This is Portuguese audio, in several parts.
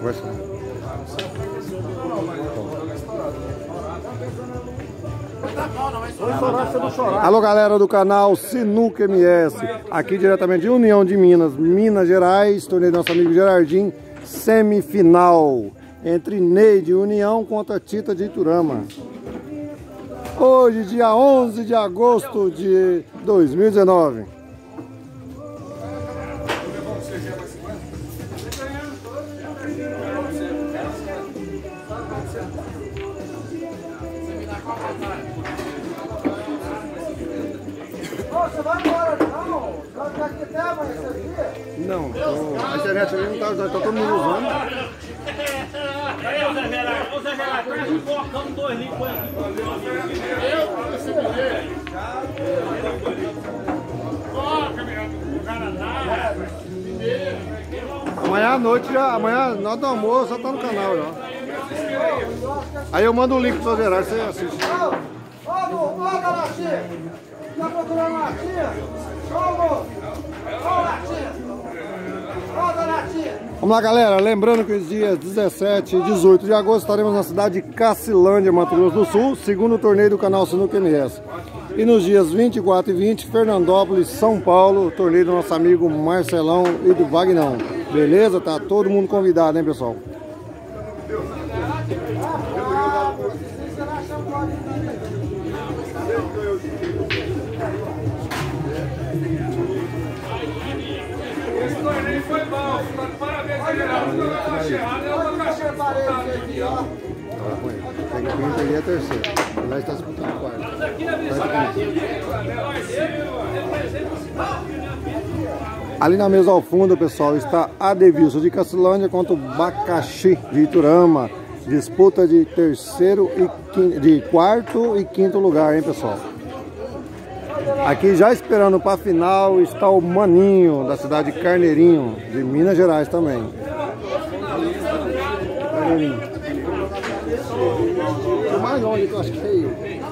conversa. Alô, galera do canal Sinuca MS, aqui diretamente de União de Minas, Minas Gerais, torneio do nosso amigo Gerardinho, semifinal entre Ney de União contra Tita de Iturama. Hoje, dia 11 de agosto de 2019. Você vai embora não? Vai ficar aqui até amanhecer aqui? Não, a internet ali não tá todo mundo usando. Cadê o Zé Gerardo? O Zé Gerardo, traz um cocão, 2 litros, põe aqui. Amanhã à noite, amanhã na hora do almoço, já tá no canal já. Aí eu mando o link pro Zé Gerardo, você assiste. Ô, Latinha! Tá procurando Latinha? Ô, moço! Ô, Latinha! Ô, Latinha! Vamos lá, galera, lembrando que os dias 17 e 18 de agosto estaremos na cidade de Cacilândia, Mato Grosso do Sul, segundo torneio do canal Sinuca MS. E nos dias 24 e 20, Fernandópolis, São Paulo, torneio do nosso amigo Marcelão e do Vagnão. Beleza? Tá todo mundo convidado, hein, pessoal? Esse torneio foi bom, parabéns, Peguei a terceira. Lá está disputando o quarto. Ali na mesa ao fundo, pessoal, está Adevilson de Cacilândia contra o Bacaxi de Iturama. Disputa de quarto e quinto lugar, hein, pessoal? Aqui já esperando para a final está o Maninho, da cidade de Carneirinho, de Minas Gerais também. Carneirinho. O mais longe que eu acho que é eu.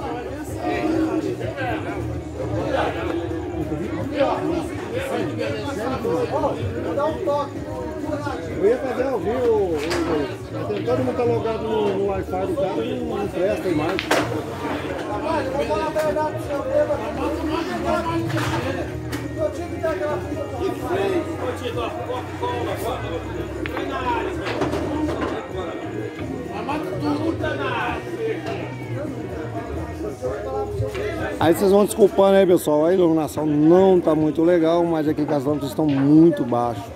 Vou dar um toque. Eu ia fazer ao vivo, todo mundo tá logado no Wi-Fi do cara e não presta mais. Rapaz, vou falar a verdade pro seu bêbado. Eu tinha que ter aquela fila. Que freio. Ô, Tito, ó, cola, vai na área, velho. Mata tudo, tá na área. Aí vocês vão desculpando aí, pessoal, a iluminação não tá muito legal, mas aqui em Casilândia estão muito baixos.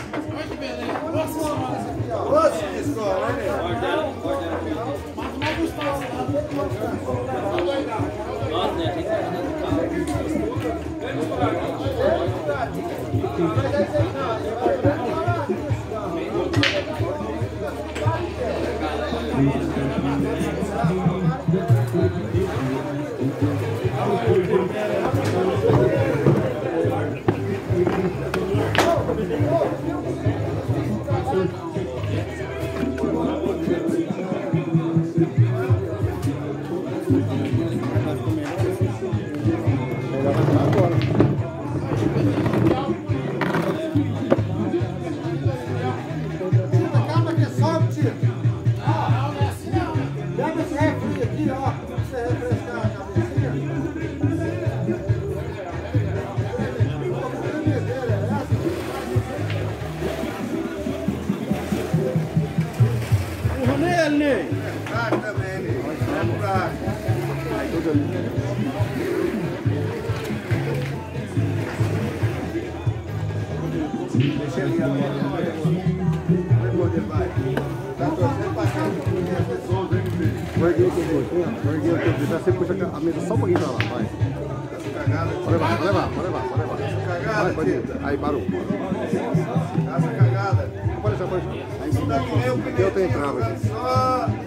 Você puxa a mesa só um pouquinho pra lá, vai. Pode levar. Vai, pode ir. Aí, parou. Essa cagada. Pode deixar. Isso daqui é o primeiro. Eu tenho entrada aqui.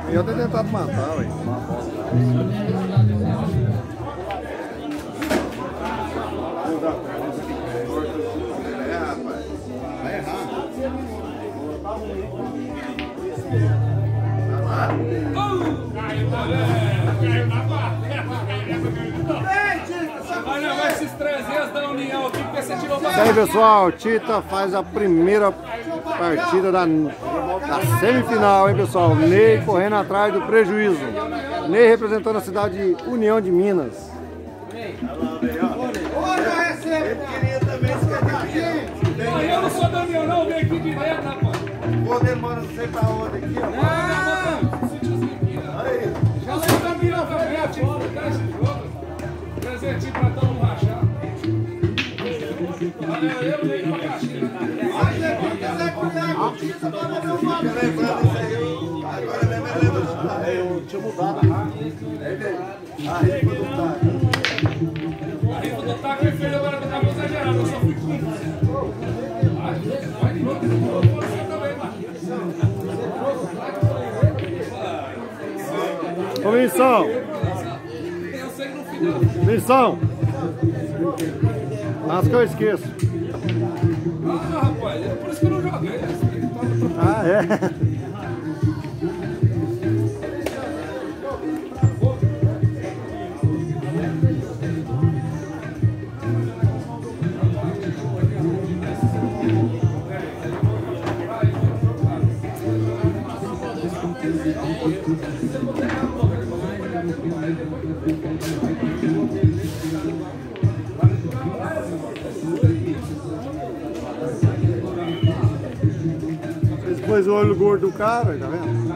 Eu tenho tentado matar, velho. Vai errar. Vai levar esses 300 da União aqui, porque você tirou Isso aí, pessoal, Tita faz a primeira partida da semifinal, hein, pessoal? Ney correndo atrás do prejuízo. Ney representando a cidade de União de Minas. Eu não sou da União, não, vem aqui direto, rapaz. Vou demora não sei pra onde aqui, ó. Já sou da União também, eu tive que ficar esse jogo. Presentinho pra todo mundo rachar. Eu dei uma caixinha. Agora mesmo é lembra disso. Eu tinha mudado a rifa do taco. A rifa do taco é feio, agora que eu tava exagerado, eu só fui com isso. Vai de novo, você também, Marquinhos. Ô, Missão! Eu sei que no final. Missão! Mas que eu esqueço. Ah, rapaz, é por isso que eu não joguei. Ah, é? Depois o olho gordo do cara, tá vendo?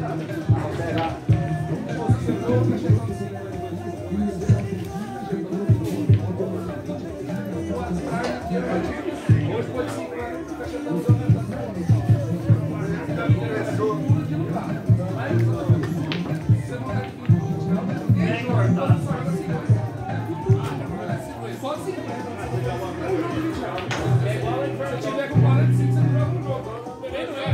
Se tiver com 45, você não joga um jogo. Também não é.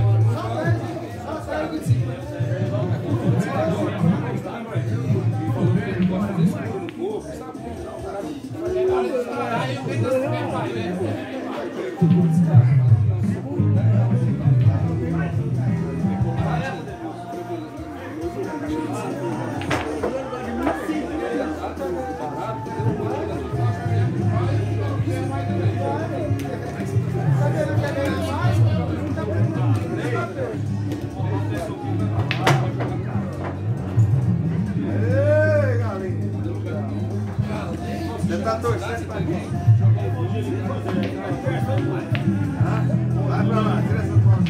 Ei, galinha! Você tá torcendo pra quem? Vai pra lá, tira essa foto.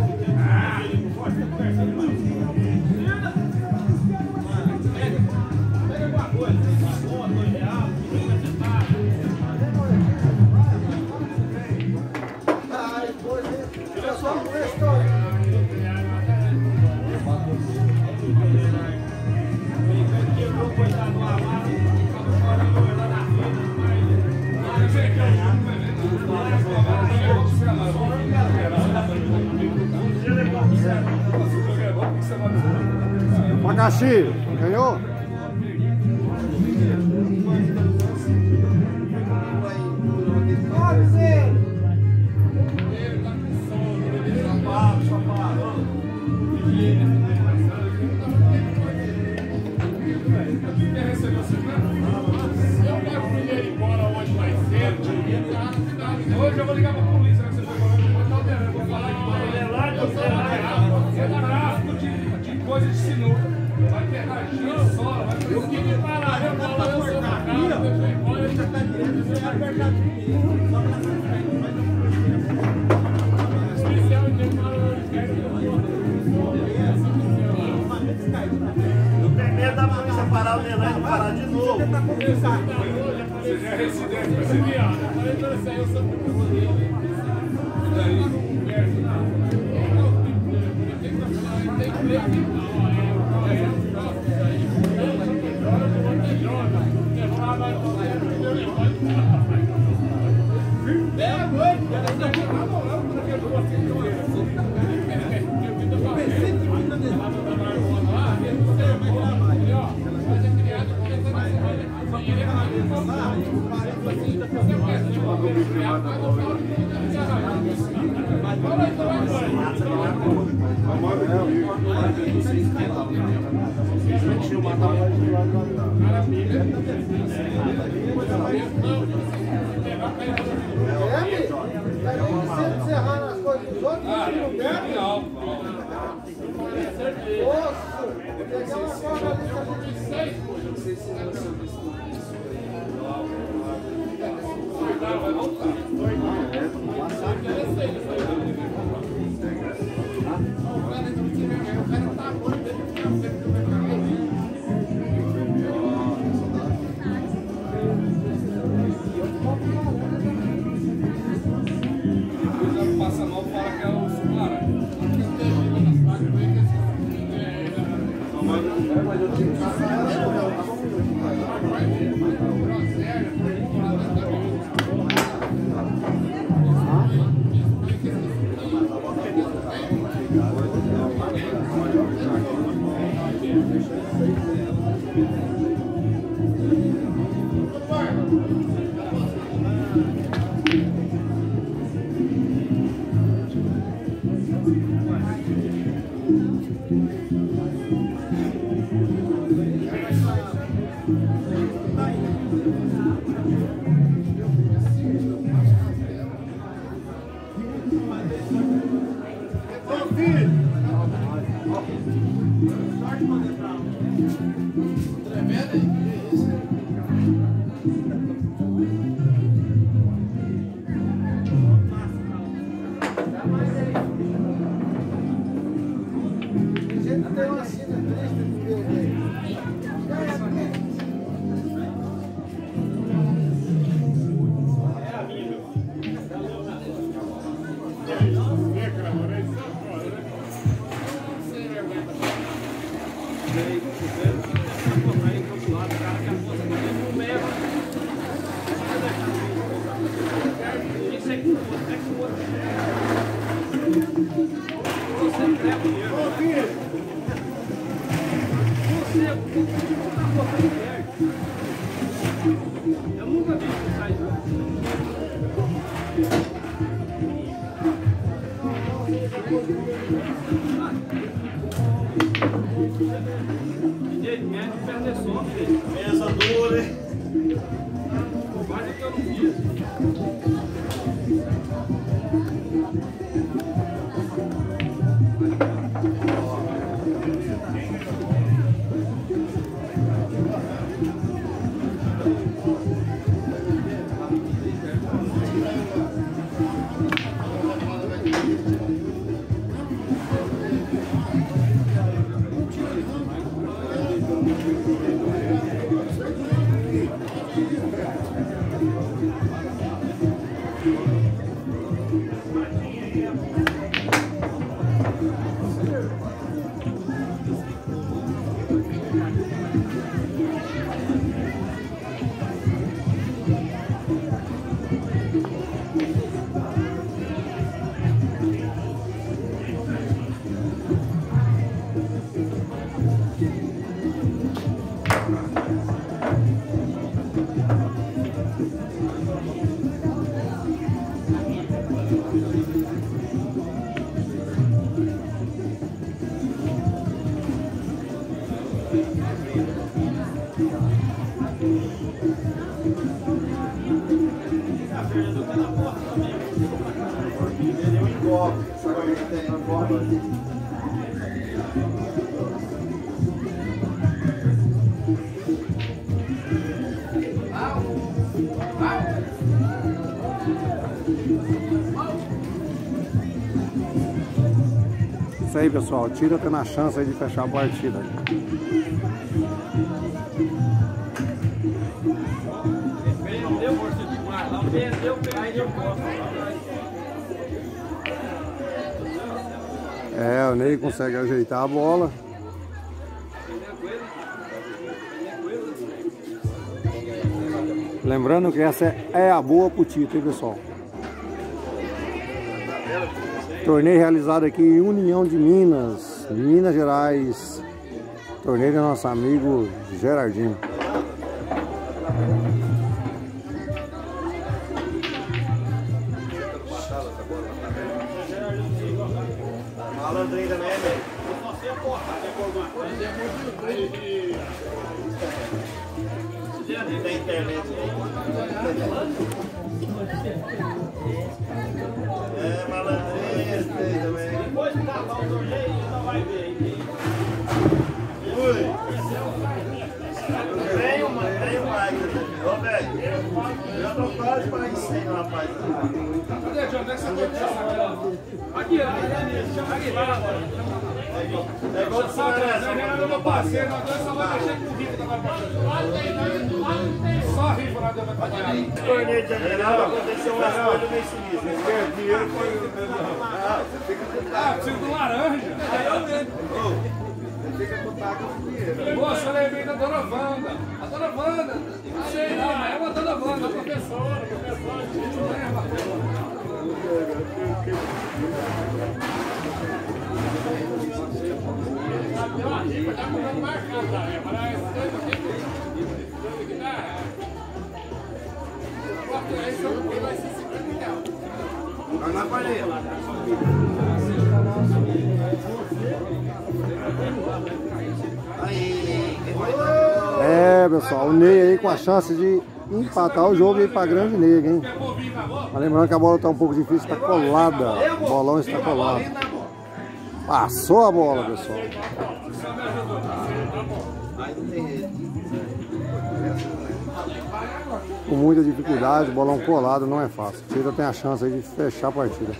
Macaxi, ganhou? Hoje eu vou ligar pra polícia, né? Você foi falando, eu vou falar que é tráfico de coisa de sinuca. Vai pegar giro, sola, vai fazer o que me parar. Eu vou sou na casa, olha, ele já tá direto, você vai apertar especial de Eu tenho medo da polícia parar o Leilão e parar de novo. Você já é residente, vai ser viado. Eu falei pra você, eu sou muito modelo. E daí? Tem que ver aqui. Encerrar as coisas dos outros, não bebe? Não. Nossa, pegar uma corda ali pra gente sair. Vai voltar. Passa mal, fala que é o sumaré. Mas eu tinha Eu nunca vi isso sair. Gente, médio perder só, filho. Essa dura, hein? Quase que eu não fiz. Perdeu em copo, só que ele tem uma copa. Isso aí, pessoal, tira tendo a chance aí de fechar a partida. Não deu força demais, não perdeu, aí deu força. É, o Ney consegue ajeitar a bola. Lembrando que essa é a boa pro Tito, hein, pessoal? Torneio realizado aqui em União de Minas, Minas Gerais. Torneio do nosso amigo Gerardinho. Malandrinho também é meio. Tem internet. É, malandrinho, esse daí também. Depois que acabar o torneio, não vai ver. Ui! Tem um like também. Ô, velho, eu tô quase para ensinar, rapaz. Cadê, John? Onde é que você pode passar aqui, ó? Aqui, vai lá agora. É igual de Eu não passei, nós dois só vamos mexer com o rico da só rico lá dentro da trabalhar. torneio de janeiro, aconteceu umas coisas meio sinistras. Quer dinheiro Ah, preciso do laranja. Eu mesmo. Moça, eu lembrei da Dona Wanda. A Dona Wanda, não sei não, mas é uma Dona Wanda, a professora. Vai na parede. É, pessoal, o Ney aí com a chance de empatar o jogo e ir pra grande nega, hein? Mas lembrando que a bola tá um pouco difícil, tá colada. O bolão está colado. Passou a bola, pessoal. Com muita dificuldade, o bolão colado não é fácil. O Tita tem a chance aí de fechar a partida.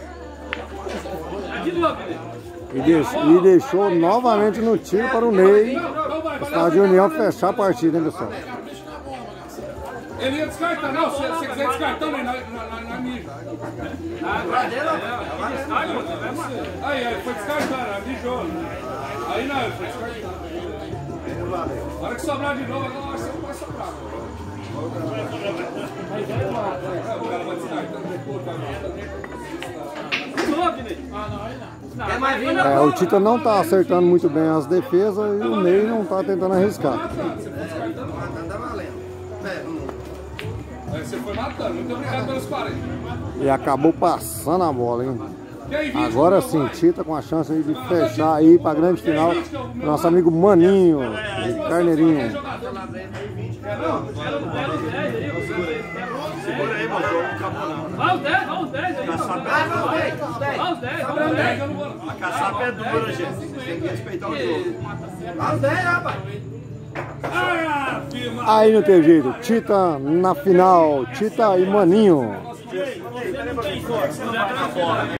E deixou novamente no tiro para o Ney. O Estado de União fechar a partida, hein, pessoal? Ele ia descartar, não, se você quiser descartar, na mija. Aí, foi descartar, mijou. Aí não, foi descartar. Na hora que sobrar de novo, agora você não vai sobrar. O cara vai descartar. O Tita não está acertando muito bem as defesas e o Ney não está tentando arriscar. Você foi matando, muito obrigado pelos 40. E acabou passando a bola, hein? Agora sim, Tita com a chance aí de fechar e ir para a grande final. Nosso amigo Maninho, de Carneirinho. Segura aí, mano. Não acabou não. Vai os 10, vai os 10 aí. Vai os 10. A caçapa é dura, gente. Tem que respeitar o jogo. Vai os 10, rapaz. Aí não tem jeito, Tita na final, Tita e Maninho. Peraí, não tem força, não vai na bola.